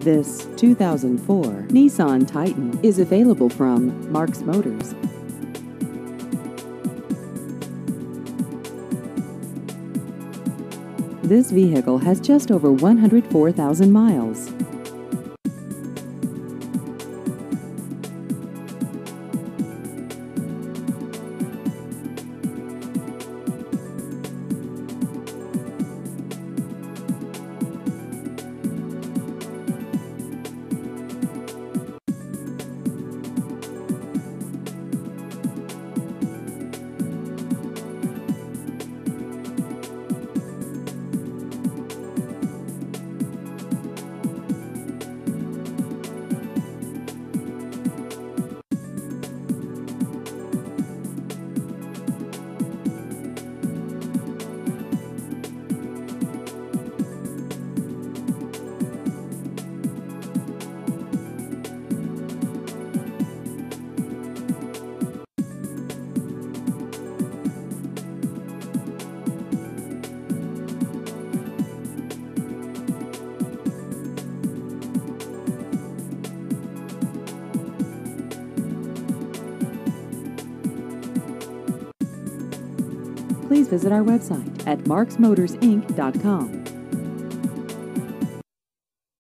This 2004 Nissan Titan is available from Marks Motors. This vehicle has just over 104,000 miles. Please visit our website at marksmotorsinc.com.